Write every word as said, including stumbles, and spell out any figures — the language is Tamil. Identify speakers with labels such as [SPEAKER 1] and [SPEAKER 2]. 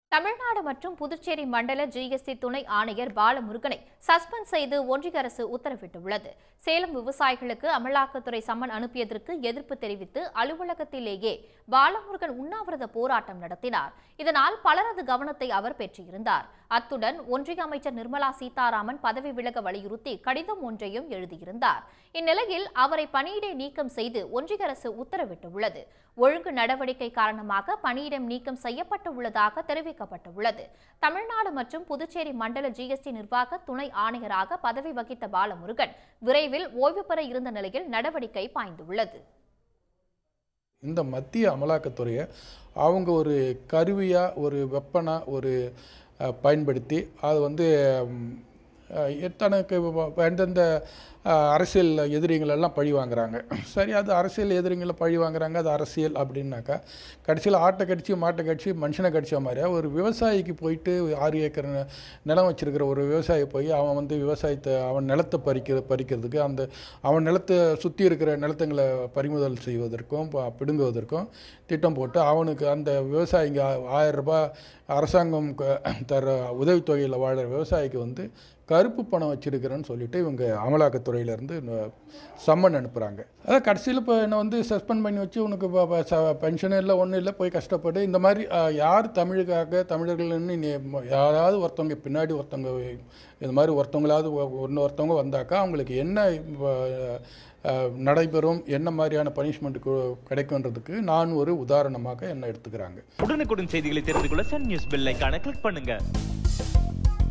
[SPEAKER 1] தமிழ்நாடு மற்றும் புதுச்சேரி மண்டல ஜிஎஸ்டி துணை ஆணையர் பாலமுருகனை சஸ்பெண்ட் செய்து ஒன்றிய அரசு உத்தரவிட்டுள்ளது. சேலம் விவசாயிகளுக்கு அமலாக்கத்துறை சம்மன் அனுப்பியதற்கு எதிர்ப்பு தெரிவித்து அலுவலகத்திலேயே பாலமுருகன் உண்ணாவிரத போராட்டம் நடத்தினார். இதனால் பலரது கவனத்தை அவர் பெற்றிருந்தார். அத்துடன் ஒன்றிய அமைச்சர் நிர்மலா சீதாராமன் பதவி விலக வலியுறுத்தி கடிதம் ஒன்றையும் எழுதியிருந்தார். இந்நிலையில் அவரை பணியிடை நீக்கம் செய்து ஒன்றிய அரசு உத்தரவிட்டுள்ளது. ஒழுங்கு நடவடிக்கை காரணமாக பணியிடம் நீக்கம் செய்யப்பட்டுள்ளதாக தெரிவிக்கப்பட்டுள்ளது. தமிழ்நாடு மற்றும் புதுச்சேரி மண்டல ஜிஎஸ்டி நிர்வாக துணை ஆணையராக பதவி வகித்த பாலமுருகன் விரைவில் ஓய்வு பெற இருந்த நிலையில் நடவடிக்கை பாய்ந்துள்ளது.
[SPEAKER 2] இந்த மத்திய அமலாக்கத்துறையை அவங்க ஒரு கருவியா ஒரு வெப்பனா ஒரு பயன்படுத்தி அது வந்து தனக்கு எந்தெந்த அரசியல் எதிரிகளெல்லாம் பழி வாங்குறாங்க. சரி, அது அரசியல் எதிரிகளை பழி வாங்குறாங்க, அது அரசியல் அப்படின்னாக்கா கடைசியில் ஆட்டை கடிச்சு மாட்டை கடிச்சு மனுஷனை கடிச்ச மாதிரியா ஒரு விவசாயிக்கு போயிட்டு ஆறு ஏக்கர் நிலம் வச்சிருக்கிற ஒரு விவசாயி போய் அவன் வந்து விவசாயத்தை அவன் நிலத்தை பறிக்க பறிக்கிறதுக்கு அந்த அவன் நிலத்தை சுற்றி இருக்கிற நிலத்தங்களை பறிமுதல் செய்வதற்கும் பிடுங்குவதற்கும் திட்டம் போட்டு அவனுக்கு அந்த விவசாயிங்க ஆயிரம் ரூபாய் அரசாங்கம் தர உதவித்தொகையில் வாழற விவசாயிக்கு வந்து கருப்பு பணம் வச்சிருக்கிறேன்னு சொல்லிட்டு இவங்க அமலாக்கத்துறையிலேருந்து சம்மன் அனுப்புகிறாங்க. அதான் கடைசியில் இப்போ என்னை வந்து சஸ்பெண்ட் பண்ணி வச்சு உனக்கு பென்ஷன் இல்லை ஒன்றும் இல்லை போய் கஷ்டப்பட்டு இந்த மாதிரி யார் தமிழுக்காக தமிழர்கள்னு யாராவது ஒருத்தவங்க பின்னாடி ஒருத்தவங்க இந்த மாதிரி ஒருத்தவங்களாவது ஒன்று ஒருத்தவங்க வந்தாக்கா அவங்களுக்கு என்ன நடைபெறும், என்ன மாதிரியான பனிஷ்மெண்ட் கிடைக்கும்ன்றதுக்கு நான் ஒரு உதாரணமாக என்ன எடுத்துக்கிறாங்க.
[SPEAKER 3] உடனுக்குடன் செய்திகளை தெரிந்து கொள்ள சன் நியூஸ் பெல் ஐகானை கிளிக் பண்ணுங்க.